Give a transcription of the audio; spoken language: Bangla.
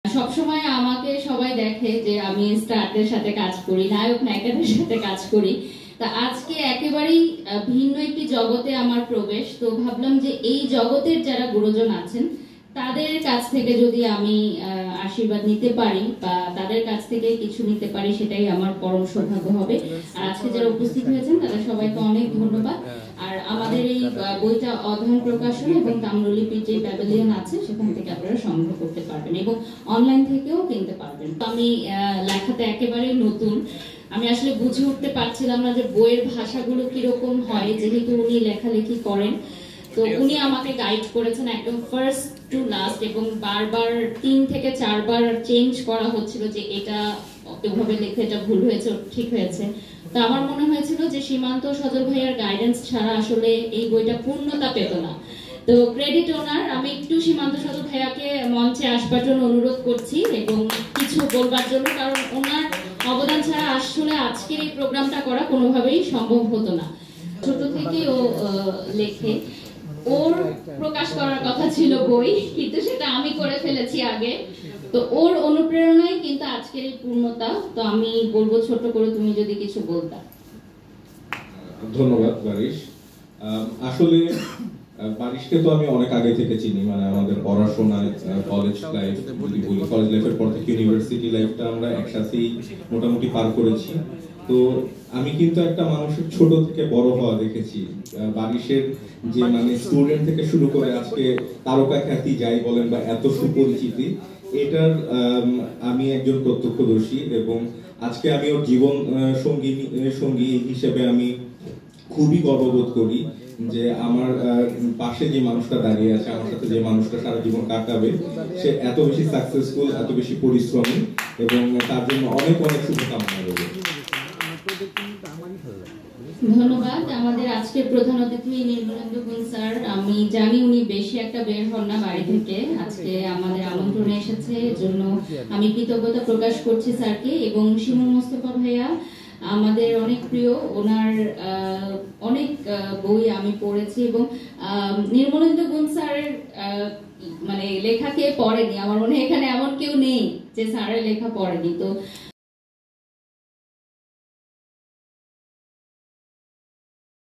সবসময় আমাকে সবাই দেখে যে আমি স্টারদের সাথে কাজ করি, নায়ক নায়িকাদের সাথে কাজ করি। তা আজকে একেবারেই ভিন্ন একটি জগতে আমার প্রবেশ। তো ভাবলাম যে এই জগতের যারা গুরুজন আছেন তাদের কাছ থেকে যদি আমি আশীর্বাদ নিতে পারি বা তাদের কাছ থেকে কিছু নিতে পারি, সেটাই আমার পরম সৌভাগ্য হবে। আর আজকে যারা উপস্থিত হয়েছেন তাদের সবাইকে অনেক ধন্যবাদ। আর আমাদের এই বইটা অধ্যয়ন প্রকাশন এবং তাম্রলিপির যে প্যাভিলিয়ন আছে সেখান থেকে আপনারা সংগ্রহ করতে পারবেন এবং অনলাইন থেকেও কিনতে পারবেন। তো আমি লেখাতে একেবারেই নতুন, আমি আসলে বুঝে উঠতে পারছিলাম না যে বইয়ের ভাষাগুলো কিরকম হয়, যেহেতু উনি লেখালেখি করেন। তো উনি আমাকে গাইড করেছেন একদম ফার্স্ট টু লাস্ট, এবং বারবার 3 থেকে 4 বার চেঞ্জ করা হচ্ছিল যে এটা এভাবে লেখা, এটা ভুল হয়েছে, ঠিক হয়েছে। তো আমার মনে হয়েছিল যে সীমান্ত সজল ভাইয়ার গাইডেন্স ছাড়া আসলে এই বইটা পূর্ণতা পেত না। তো ক্রেডিট ওনার। আমি একটু সীমান্ত সজল ভাইয়াকে মঞ্চে আসবার জন্য অনুরোধ করছি এবং কিছু বলবার জন্য, কারণ ওনার অবদান ছাড়া আসলে আজকের এই প্রোগ্রামটা করা কোনোভাবেই সম্ভব হতো না। ছোট থেকে ও লেখে, ওর প্রকাশ করার কথা ছিল বই, কিন্তু সেটা আমি করে ফেলেছি আগে। তো ওর অনুপ্রেরণায় কিন্তু আজকের এই পূর্ণতা। তো আমি বলবো ছোট করে তুমি যদি কিছু বলতা। ধন্যবাদ বারিশ। আসলে বারিশকে তো আমি অনেক আগে থেকে চিনি, মানে আমাদের পড়াশোনায় কলেজ লাইফ যদি বলি, কলেজ লাইফের পর থেকে ইউনিভার্সিটি লাইফটা আমরা একসাথেই মোটামুটি পার করেছি। তো আমি কিন্তু একটা মানুষের ছোট থেকে বড় হওয়া দেখেছি। বারিশের যে মানে স্টুডেন্ট থেকে শুরু করে আজকে তারকা খ্যাতি যাই বলেন বা এত সুপরিচিতি, এটার আমি একজন প্রত্যক্ষদর্শী। এবং আজকে আমি ওর জীবন সঙ্গী হিসেবে আমি খুবই গর্ববোধ করি যে আমার পাশে যে মানুষটা দাঁড়িয়ে আছে, আমার সাথে যে মানুষটা সারা জীবন কাটাবে, সে এত বেশি সাকসেসফুল, এত বেশি পরিশ্রমী, এবং তার জন্য অনেক অনেক শুভকামনা রইল। ধন্যবাদ। আমাদের আজকের প্রধান অতিথি নির্মলেন্দু গুণ স্যার। আমি জানি উনি বেশি একটা বের হন না বাড়ি থেকে, আজকে আমাদের আমন্ত্রণে এসেছে, এর জন্য আমি কৃতজ্ঞতা প্রকাশ করছি স্যারকে। এবং শিমুল মোস্তফা ভাইয়া আমাদের অনেক প্রিয়, ওনার অনেক বই আমি পড়েছি এবং নির্মলেন্দু গুণ স্যারের মানে লেখা কে পড়েনি, আমার মনে হয় এখানে এমন কেউ নেই যে স্যারের লেখা পড়েনি। তো